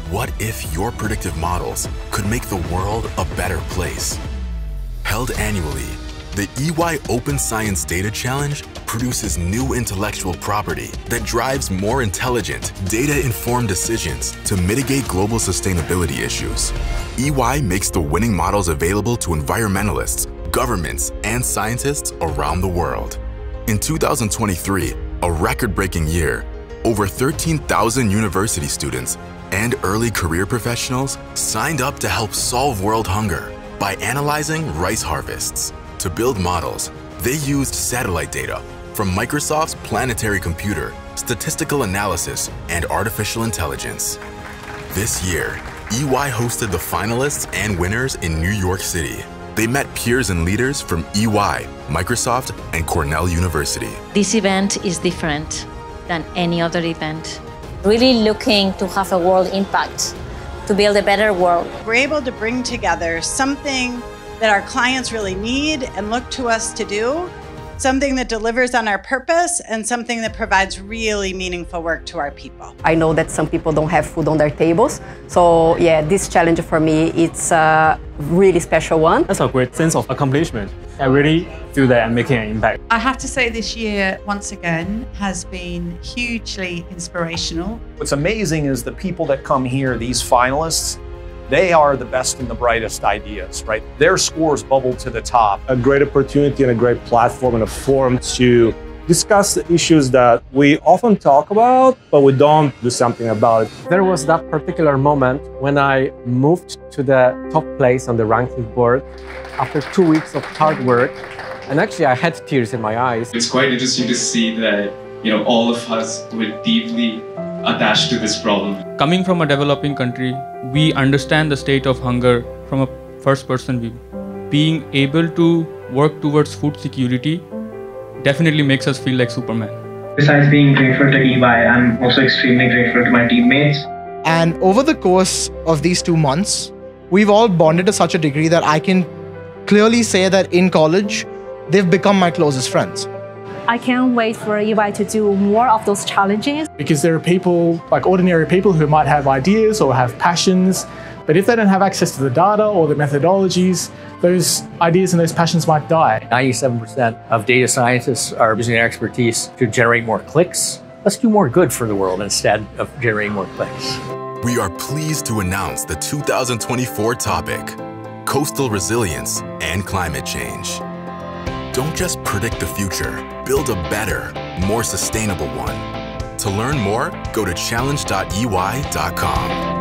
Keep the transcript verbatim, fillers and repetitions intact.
What if your predictive models could make the world a better place? Held annually, the E Y Open Science Data Challenge produces new intellectual property that drives more intelligent, data-informed decisions to mitigate global sustainability issues. E Y makes the winning models available to environmentalists, governments, and scientists around the world. In two thousand twenty-three, a record-breaking year, over thirteen thousand university students and early career professionals signed up to help solve world hunger by analyzing rice harvests. To build models, they used satellite data from Microsoft's planetary computer, statistical analysis, and artificial intelligence. This year, E Y hosted the finalists and winners in New York City. They met peers and leaders from E Y, Microsoft, and Cornell University. This event is different than any other event. Really looking to have a world impact, to build a better world. We're able to bring together something that our clients really need and look to us to do, something that delivers on our purpose and something that provides really meaningful work to our people. I know that some people don't have food on their tables, so yeah, this challenge for me, it's a really special one. That's a great sense of accomplishment. I really feel that I'm making an impact. I have to say this year, once again, has been hugely inspirational. What's amazing is the people that come here, these finalists, they are the best and the brightest ideas, right? Their scores bubble to the top. A great opportunity and a great platform and a forum to discuss the issues that we often talk about, but we don't do something about it. There was that particular moment when I moved to the top place on the ranking board after two weeks of hard work. And actually, I had tears in my eyes. It's quite interesting to see that, you know, all of us were deeply attached to this problem. Coming from a developing country, we understand the state of hunger from a first-person view. Being able to work towards food security definitely makes us feel like Superman. Besides being grateful to E Y, I'm also extremely grateful to my teammates. And over the course of these two months, we've all bonded to such a degree that I can clearly say that in college, they've become my closest friends. I can't wait for E Y to do more of those challenges. Because there are people, like ordinary people, who might have ideas or have passions, but if they don't have access to the data or the methodologies, those ideas and those passions might die. ninety-seven percent of data scientists are using their expertise to generate more clicks. Let's do more good for the world instead of generating more clicks. We are pleased to announce the two thousand twenty-four topic, Coastal Resilience and Climate Change. Don't just predict the future, build a better, more sustainable one. To learn more, go to challenge dot E Y dot com.